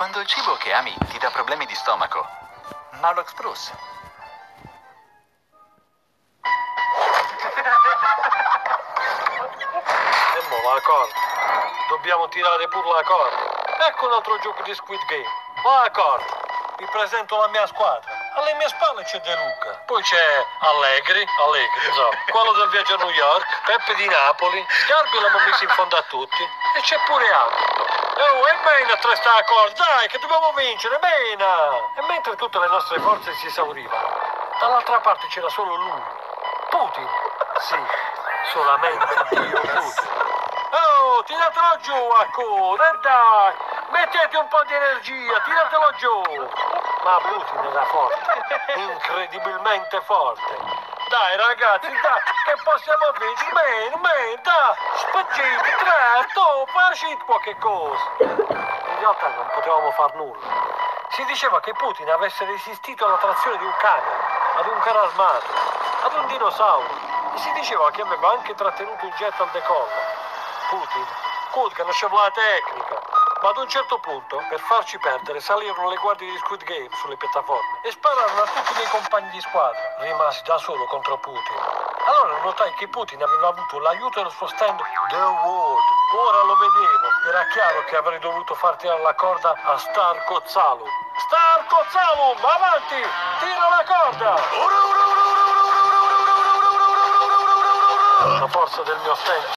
Quando il cibo che ami ti dà problemi di stomaco, Marlox Bruce. E mo la corda. Dobbiamo tirare pure la corda. Ecco un altro gioco di Squid Game. La corda. Vi presento la mia squadra. Alle mie spalle c'è De Luca. Poi c'è Allegri, insomma, quello del viaggio a New York, Peppe di Napoli, Sgarbi l'abbiamo messo in fondo a tutti. E c'è pure Hamilton. Oh, e Mena a sta la corda, dai, che dobbiamo vincere, Mena! E mentre tutte le nostre forze si esaurivano, dall'altra parte c'era solo lui. Putin. Sì, solamente Dio Putin. Oh, tiratelo giù, Ancora, e dai! Mettete un po' di energia, tiratelo giù! Ma Putin era forte, incredibilmente forte. Dai ragazzi, dai, che possiamo vincere? Dai, spingete, tratto, facite qualche cosa. In realtà non potevamo far nulla. Si diceva che Putin avesse resistito all'attrazione di un cane, ad un carro armato, ad un dinosauro. E si diceva che aveva anche trattenuto il jet al decollo. Putin conosceva la tecnica, ma ad un certo punto, per farci perdere, salirono le guardie di Squid Game sulle piattaforme e spararono a tutti i miei compagni di squadra. Rimasi da solo contro Putin. Allora notai che Putin aveva avuto l'aiuto del suo stand The World. Ora lo vedevo, era chiaro che avrei dovuto far tirare la corda a Starko Zalum. Starko Zalum, avanti, tira la corda! La forza del mio stand